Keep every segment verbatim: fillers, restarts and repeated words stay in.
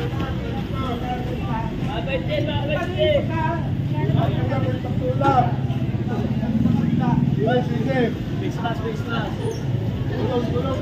Christmas, Christmas. Tulog, tulog.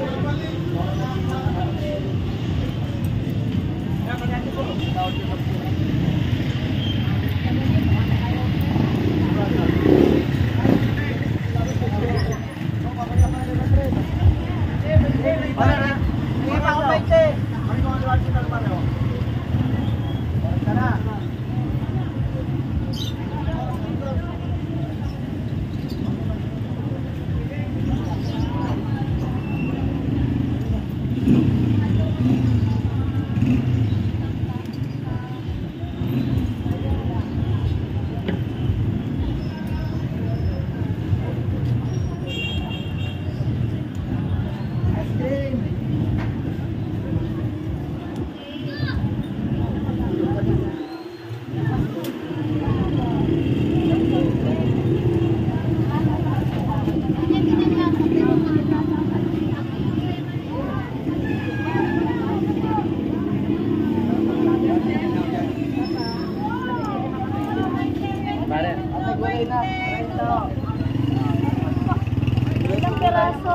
Ilang piraso?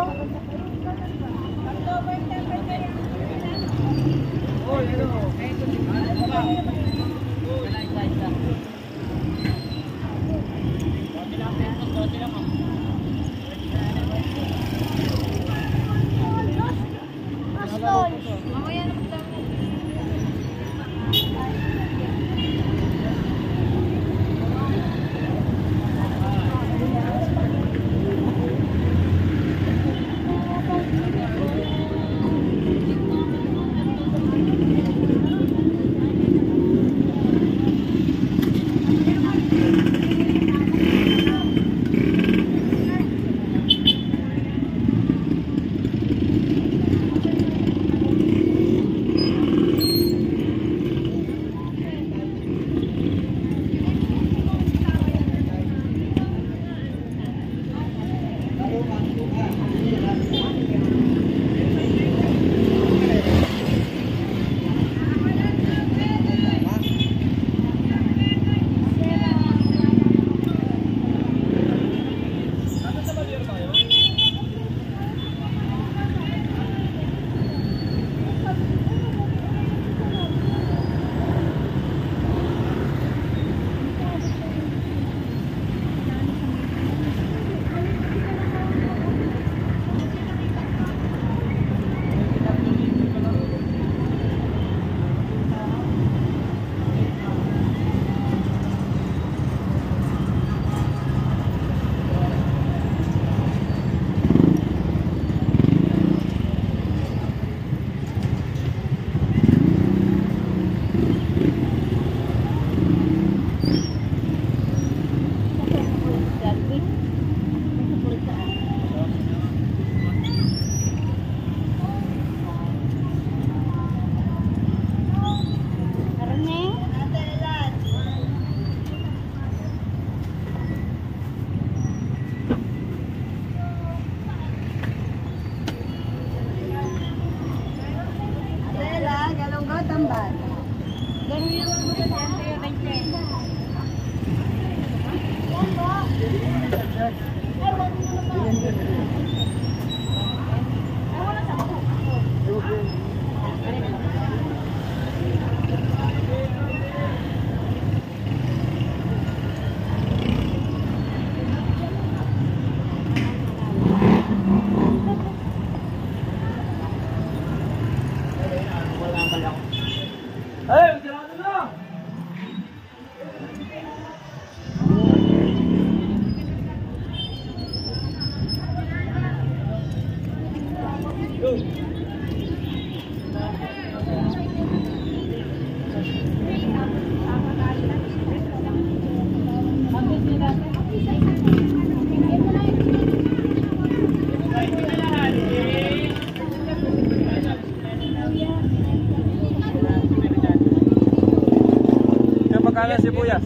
Magkano sibuyas?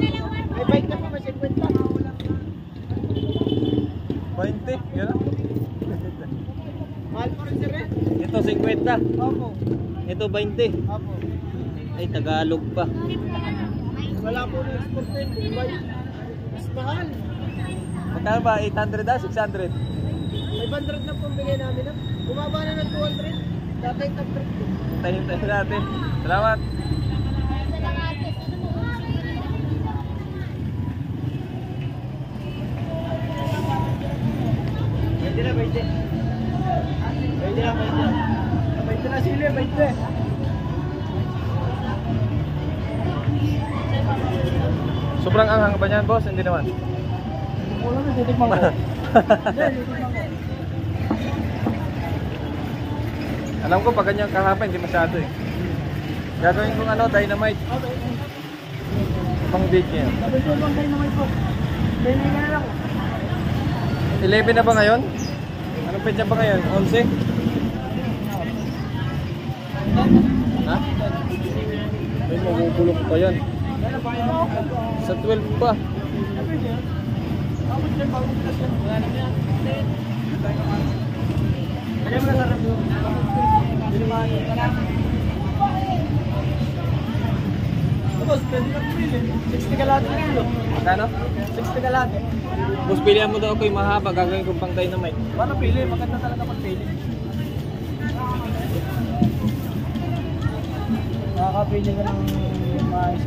May bike na po, may fifty. twenty, gano'n? Mahal po rin sir eh. Ito fifty. Opo. Ito twenty. Apo. Ay, Tagalog pa. Wala po na export din. Dubai. Mas mahal. Magkano ba? eight hundred ah? six hundred? five hundred na po bigay namin. ah. Bumaba na ng two hundred. Dati top rate. Tayo tayo natin. Salamat. Pwede na, pwede. Pwede na, pwede. Pwede na sili, pwede. Sobrang anghang ba niyan, boss? Hindi naman. Wala na, titikman ko. Hindi, titikman ko. Alam ko pag ganyan kahapon, hindi masyado eh. Gagawin kong ano, dynamite. Okay. Pang date niya. Sabi ko lang kayo naman po. Pwede na lang. eleven na ba ngayon? Anong petsa ba ngayon? eleven? Ha? Ay, magugulok pa yan. Sa twelve pa. Boss, pwede na pumili. sixty kalate na kilo. Magkano? sixty kalate. Boss, pilihan mo daw ako yung mahaba. Gagawin kong pang dynamite. Para pili, maganda talaga pagpili. Nakakapili ka ng maayos.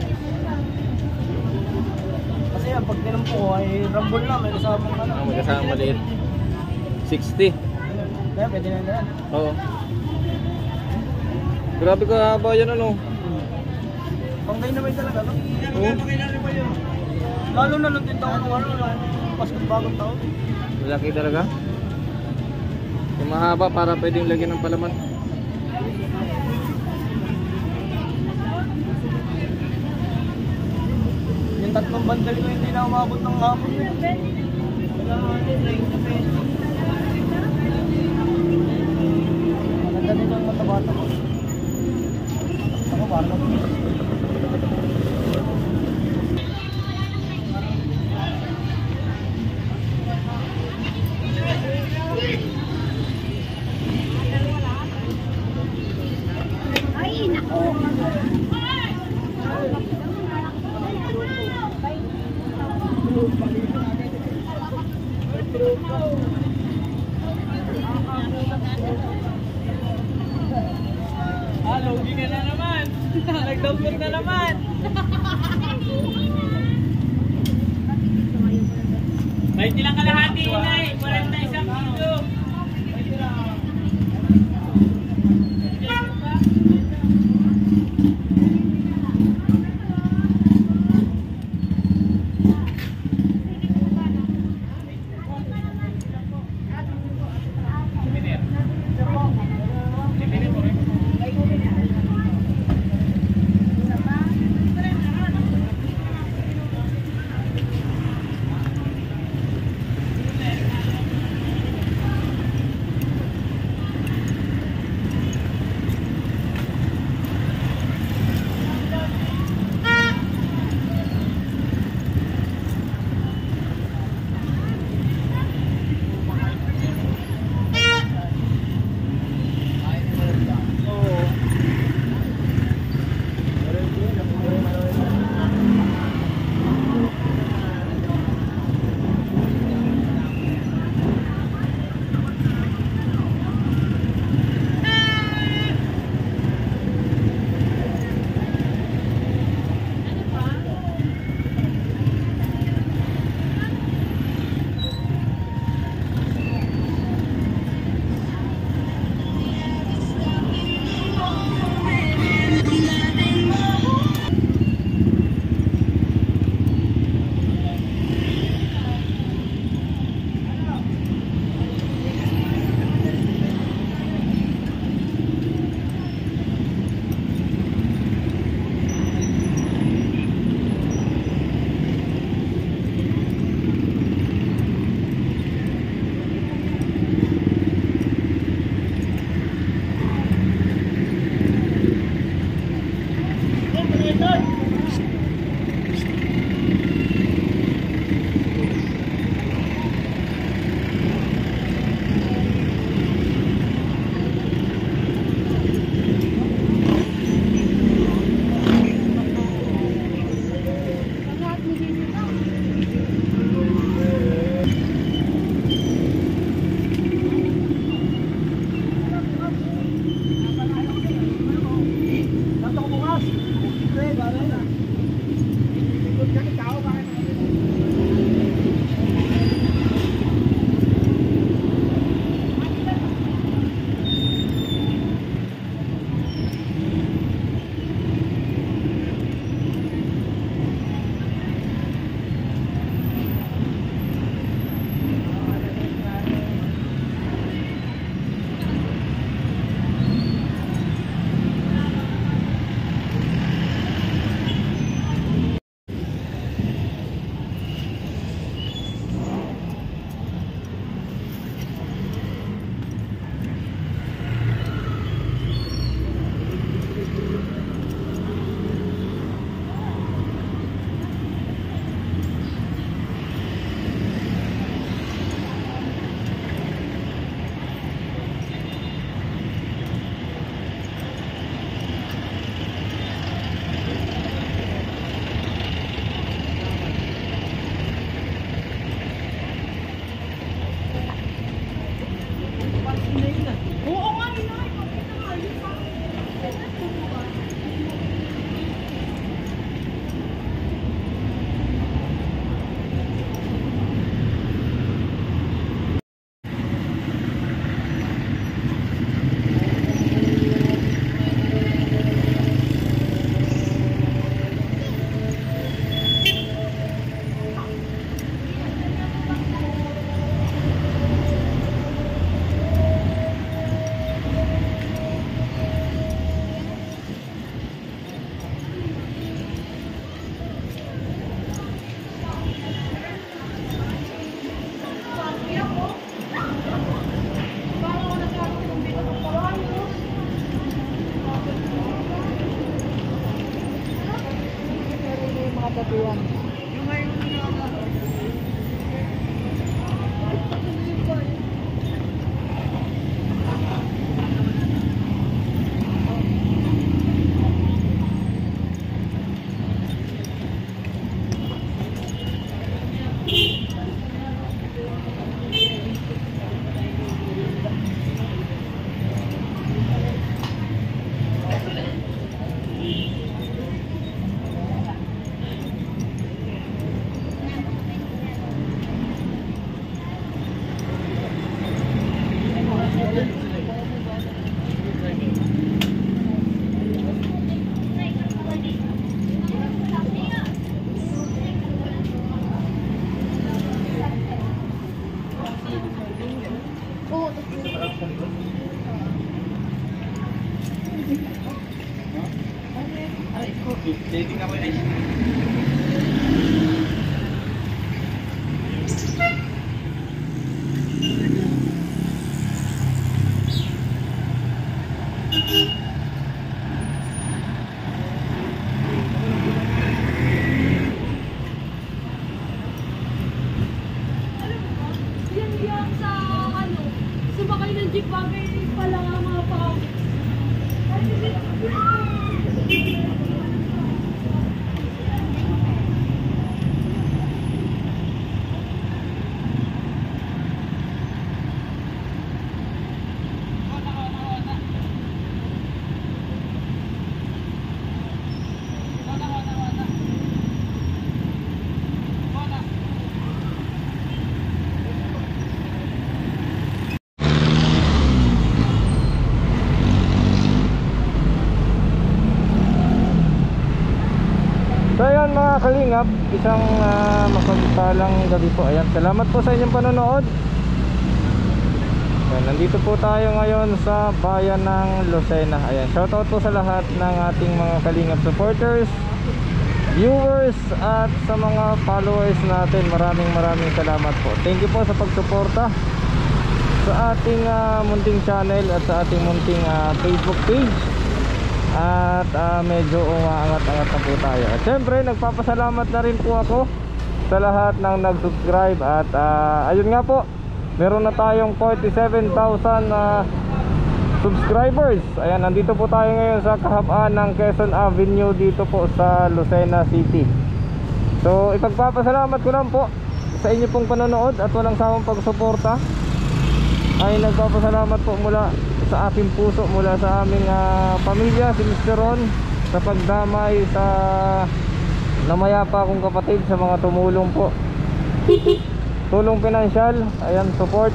Kasi yan, pag tinampo ko ay rambol lang, may kasamang ano. Ang magkasama maliit. sixty. Kaya pwede na yan. Oo. Grabe ka haba yan ano. Pang dynamite talaga, no? Oo. Lalo na nung tintaon ko, ano, Paskong bagong taon. Malaki talaga. Yung mahaba para pwedeng lagyan ng palaman. Yung tatlong bandal ko hindi na umabot ng hapon na yun. Maganda nito ang matabata ko. Ako parang Ay, naku. halo, hindi ka na naman. Nagdampot na naman. May tilang kalahati, inay. forty-one kilo. Oo nga, inay. Pakita nga, yun pa. Dating ako ay. Yan sa ano, sumakay ng jeep bagay pala nga mga pa. So ayan mga kalingap, isang uh, mapagpalang gabi po. Ayan, salamat po sa inyong panonood. Ayan, nandito po tayo ngayon sa bayan ng Lucena. Ayan, shoutout po sa lahat ng ating mga kalingap supporters, viewers at sa mga followers natin. Maraming maraming salamat po. Thank you po sa pagsuporta sa ating uh, munting channel at sa ating munting uh, Facebook page. At uh, medyo umaangat-angat na po tayo. At syempre nagpapasalamat na rin po ako sa lahat ng nag-subscribe. At uh, ayun nga po, meron na tayong forty-seven thousand uh, subscribers. Ayan, nandito po tayo ngayon sa kahabaan ng Quezon Avenue dito po sa Lucena City. So ipagpapasalamat ko lang po sa inyo pong panonood at walang sawang pagsuporta. Ay nagpapasalamat po mula sa aking puso, mula sa aming uh, pamilya, si Mister Ron, sa pagdamay sa namayapa kong kapatid, sa mga tumulong po, tulong pinansyal, ayan, support,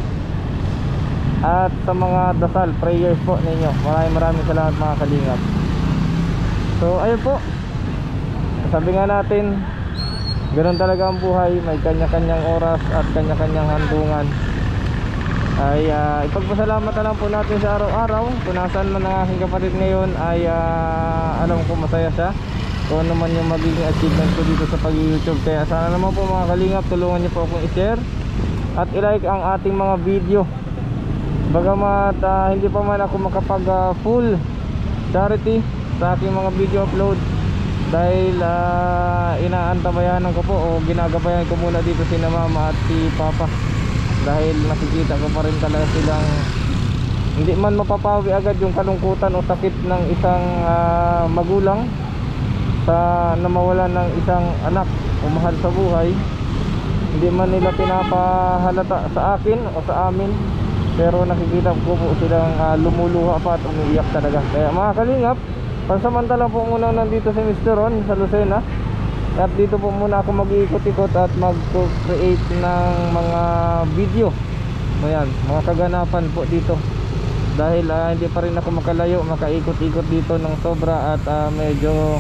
at sa mga dasal, prayers po ninyo. Maraming maraming salamat mga kalingap. So ayun po, sabi nga natin, ganoon talaga ang buhay, may kanya-kanyang oras at kanya-kanyang handungan. Ay uh, ipagpasalamat na lang po natin sa araw-araw. Kung nasaan man ang aking kapatid ngayon ay uh, alam ko masaya siya kung ano man yung magiging achievement ko dito sa pag-YouTube. Kaya sana naman po mga kalingap, tulungan niyo po akong i-share at i-like ang ating mga video. Bagamat uh, hindi pa man ako makapag uh, full charity sa aking mga video upload, dahil uh, inaantabayanan ko po o ginagabayan ko muna dito si na mama at si papa, dahil nakikita ko pa rin talaga silang hindi man mapapawi agad yung kalungkutan o sakit ng isang uh, magulang sa namawalan ng isang anak o mahal sa buhay. Hindi man nila pinapahalata sa akin o sa amin, pero nakikita ko po silang uh, lumuluha pa at umiiyak talaga. Kaya mga kalingap, pansamantala po muna nandito si Mister Ron sa Lucena, at dito po muna ako mag-iikot-ikot at mag-create ng mga video. Ayan, mga kaganapan po dito, dahil uh, hindi pa rin ako makalayo, makaikot-ikot dito ng sobra, at uh, medyo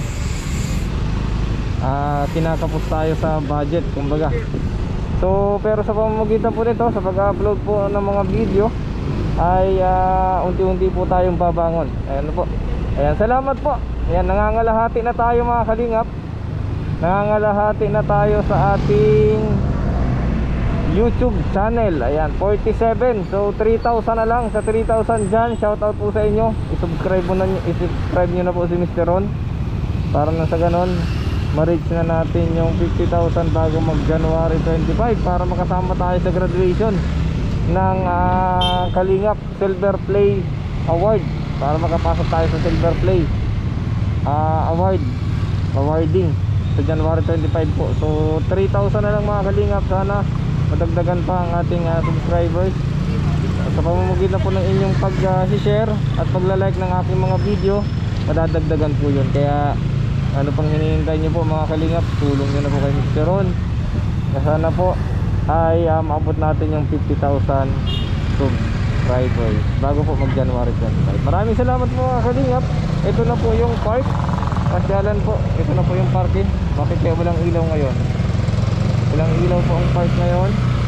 uh, kinakapos tayo sa budget kumbaga. So pero sa pamamagitan po nito, sa pag-upload po ng mga video, ay uh, unti-unti po tayong babangon. Ayan po. Ayan, salamat po. Ayan, nangangalahati na tayo mga kalingap. Nangangalahati na tayo sa ating YouTube channel. Ayan, forty-seven. So three thousand na lang. Sa three thousand dyan, shoutout po sa inyo. I-subscribe mo na, i-subscribe nyo na po si Mister Ron, para na sa ganon ma-reach na natin yung fifty thousand bago mag January twenty-five, para makasama tayo sa graduation ng uh, Kalingap Silver Play Award, para makapasok tayo sa Silver Play uh, Award awarding sa January twenty-five po. So three thousand na lang mga kalingap. Sana madagdagan pa ang ating uh, subscribers sa pamamagitan po ng inyong pag-share uh, at pagla-like ng aking mga video. Madadagdagan po yun. Kaya ano pang hinihintay nyo po mga kalingap, tulong nyo na po kay Mister Ron. Sana po ay uh, maabot natin yung fifty thousand subscribers bago po mag January twenty-five. Maraming salamat po mga kalingap. Ito na po yung park, pasyalan po. Ito na po yung parking. Bakit kaya walang ilaw ngayon? Walang ilaw po ang park ngayon,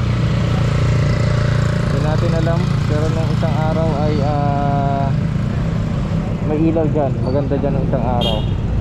hindi natin alam. Pero nung isang araw ay uh, may ilaw dyan. Maganda dyan nung isang araw.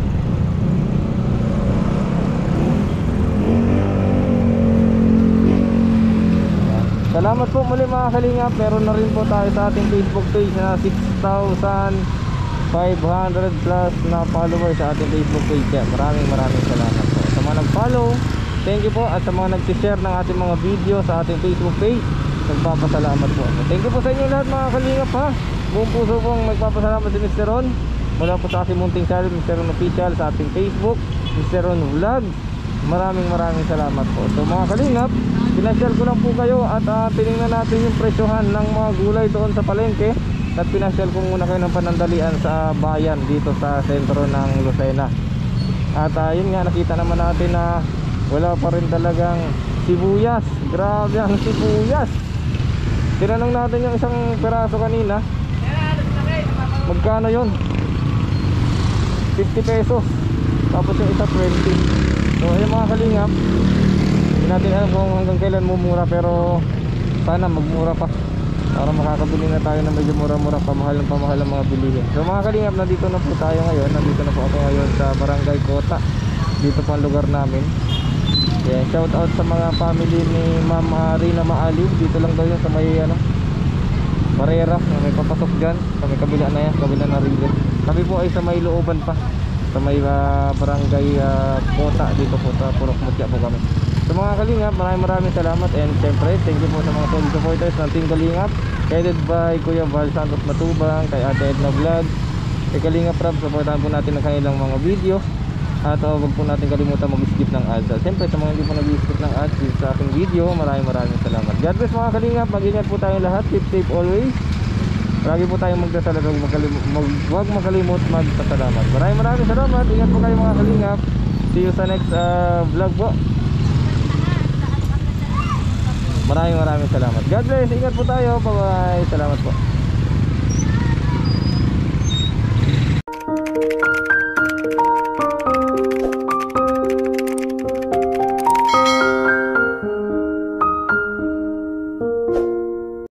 Salamat po muli mga kalingap. Meron na rin po tayo sa ating Facebook page na six thousand five hundred plus na followers sa ating Facebook page. Kaya maraming maraming salamat po sa mga nag-follow. Thank you po. At sa mga nag-share ng ating mga video sa ating Facebook page, nagpapasalamat po. Thank you po sa inyo lahat mga kalingap ha. Buong puso pong magpapasalamat si Mister Ron. Mula po sa ating munting channel, Mister Ron Official, sa ating Facebook, Mister Ron Vlog. Maraming maraming salamat po. So mga kalingap, pinashare ko lang po kayo at uh, tinignan natin yung presyohan ng mga gulay doon sa palengke. At pinashare ko muna kayo ng panandalian sa bayan dito sa sentro ng Lucena. At uh, yun nga, nakita naman natin na wala pa rin talagang sibuyas. Grabe ang sibuyas. Tinanong natin yung isang peraso kanina, magkano yun? fifty pesos. Tapos yung isa twenty. So ayun mga kalingap, hindi natin alam kung hanggang kailan mumura, pero sana magmura pa para makakabili na tayo na medyo mura-mura, pamahal ng pamahal ng mga bilihin. So mga kalingap, nandito na po tayo ngayon. Nandito na po ako ngayon sa Barangay Kota. Dito po ang lugar namin. Yeah, shout out sa mga family ni Ma'am Rina Maalib. Dito lang daw yun sa may ano, Barrera, may papasok dyan sa may kabila na yan, kabila na rin. Kami po ay sa may looban pa, sa may uh, Barangay uh, Kota. Dito po sa Purok Mutya po kami. So mga kalingap, maraming maraming salamat. And siyempre, thank you po sa mga solid supporters ng Team Kalingap, headed by Kuya Val Santos Matubang, kay Ate Edna Vlog, kay Kalingap Rab. Supportahan po natin ang kanilang mga video. At uh, wag po natin kalimutan mag-skip ng ads. At siyempre sa mga hindi po nag-skip ng ads dito sa aking video, maraming maraming salamat. God bless mga kalingap, mag-ingat po tayong lahat. Keep safe always. Lagi po tayong magdasal at huwag makalimut, mag, huwag makalimut magpasalamat. Maraming maraming salamat. Ingat po kayo mga kalingap. See you sa next uh, vlog po. Maraming maraming salamat. God bless. Ingat po tayo. Bye bye. Salamat po.